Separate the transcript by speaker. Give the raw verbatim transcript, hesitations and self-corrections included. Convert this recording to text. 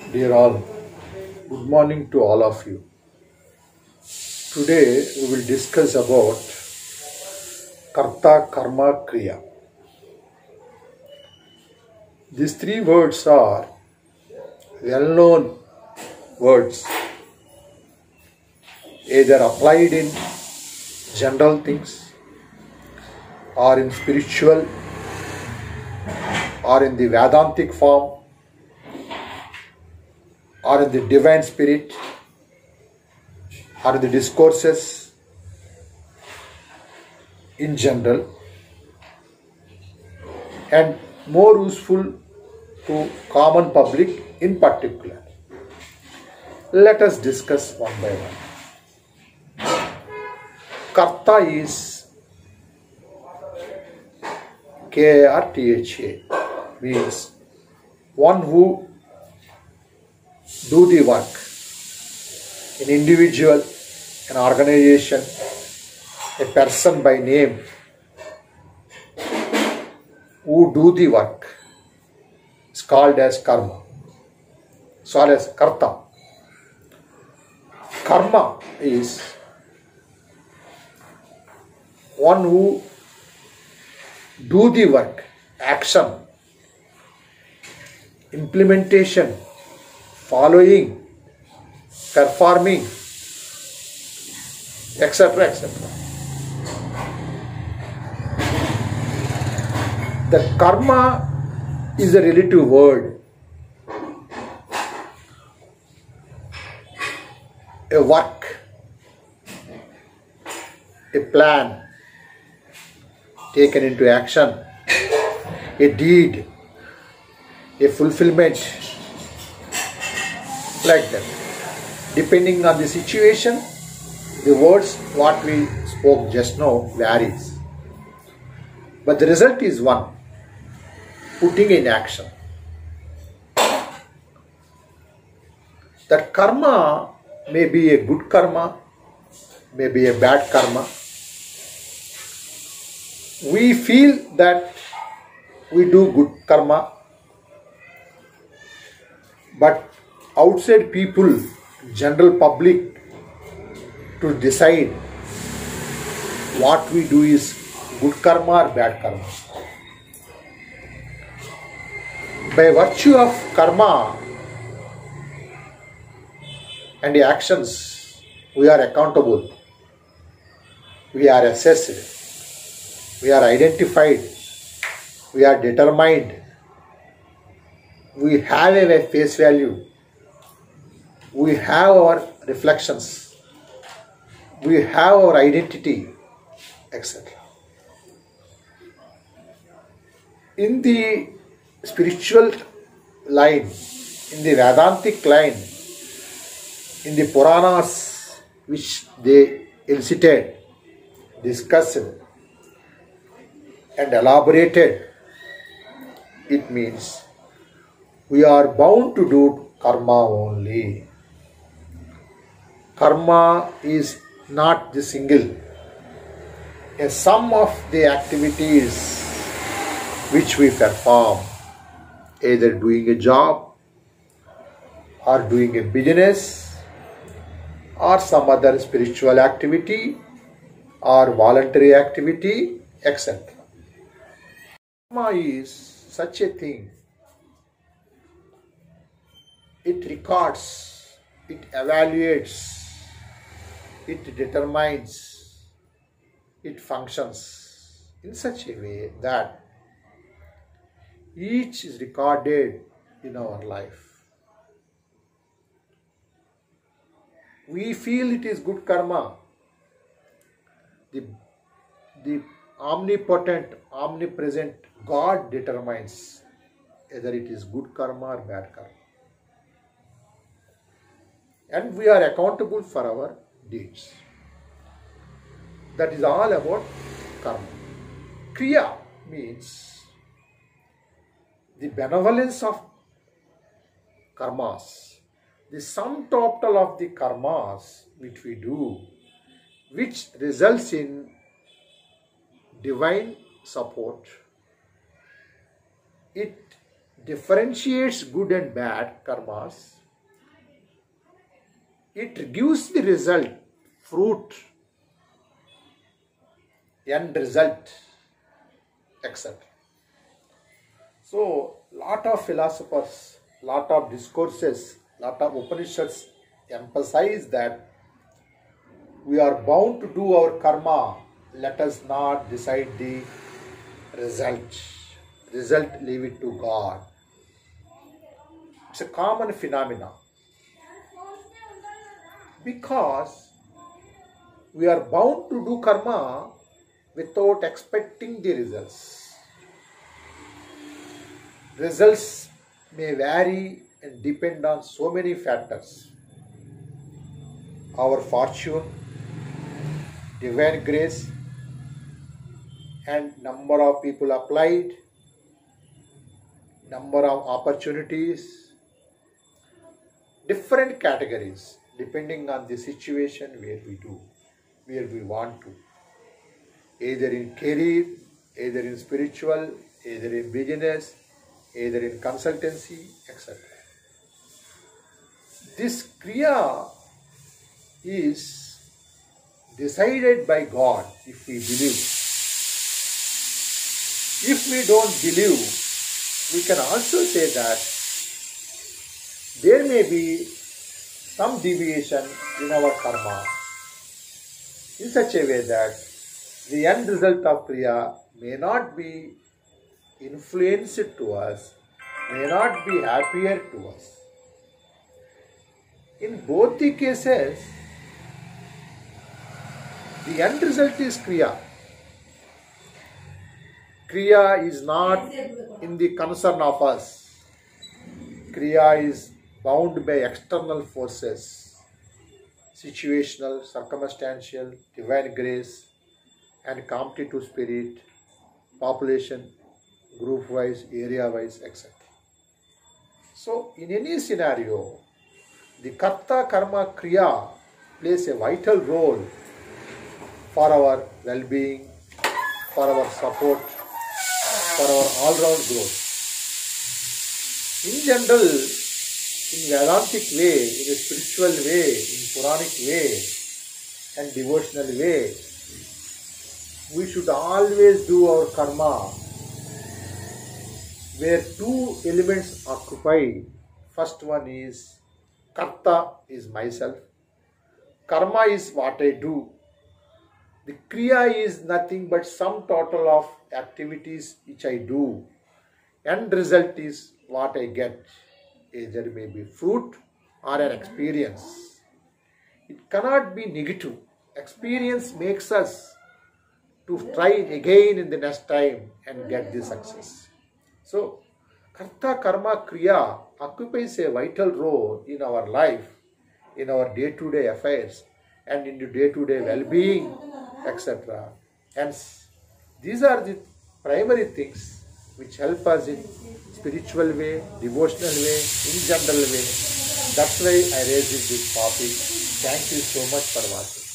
Speaker 1: Dear all, good morning to all of you. Today we will discuss about Kartha Karma Kriya. These three words are well-known words, either applied in general things or in spiritual or in the Vedantic form or in the divine spirit or in the discourses in general, and more useful to common public in particular. Let us discuss one by one. Karta is K A R T H A, means one who do the work. An individual, an organization, a person by name who do the work is called as karma. So as karta. Karma is one who do the work, action, implementation, following, performing, et cetera et cetera. The karma is a relative word. A work, a plan taken into action, a deed, a fulfillment, like that. Depending on the situation, the words what we spoke just now varies. But the result is one, putting in action. That karma may be a good karma, may be a bad karma. We feel that we do good karma, but outside people, general public, to decide what we do is good karma or bad karma. By virtue of karma and the actions, we are accountable, we are assessed, we are identified, we are determined, we have a face value, we have our reflections, we have our identity, et cetera. In the spiritual line, in the Vedantic line, in the Puranas which they elicited, discussed and elaborated, it means we are bound to do karma only. Karma is not the single, a sum of the activities which we perform, either doing a job or doing a business or some other spiritual activity or voluntary activity, et cetera. Karma is such a thing. It records, it evaluates, it determines, it functions in such a way that each is recorded in our life. We feel it is good karma. The, the omnipotent, omnipresent God determines whether it is good karma or bad karma. And we are accountable for our deeds. That is all about karma. Kriya means the benevolence of karmas, the sum total of the karmas which we do, which results in divine support. It differentiates good and bad karmas. It gives the result, fruit, end result, et cetera. So, lot of philosophers, lot of discourses, lot of Upanishads emphasize that we are bound to do our karma. Let us not decide the result. Result, leave it to God. It's a common phenomenon. Because we are bound to do karma without expecting the results. Results may vary and depend on so many factors. Our fortune, divine grace, and number of people applied, number of opportunities, different categories depending on the situation where we do, where we want to. Either in career, either in spiritual, either in business, either in consultancy, et cetera. This Kriya is decided by God if we believe. If we don't believe, we can also say that there may be some deviation in our karma in such a way that the end result of Kriya may not be influenced to us, may not be happier to us. In both the cases, the end result is Kriya. Kriya is not in the concern of us. Kriya is bound by external forces, situational, circumstantial, divine grace, and competitive spirit, population, group-wise, area-wise, et cetera. So, in any scenario, the Kartha Karma Kriya plays a vital role for our well-being, for our support, for our all-round growth. In general, in Vedantic way, in a spiritual way, in Puranic way, and devotional way, we should always do our karma where two elements occupy. First one is Karta is myself. Karma is what I do. The Kriya is nothing but sum total of activities which I do. End result is what I get. Either may be fruit or an experience. It cannot be negative. Experience makes us to try again in the next time and get the success. So, Kartha Karma Kriya occupies a vital role in our life, in our day-to-day affairs, and in the day-to-day well-being, et cetera. Hence, these are the primary things which help us in spiritual way, devotional way, in general way. That's why I raised this topic. Thank you so much for watching.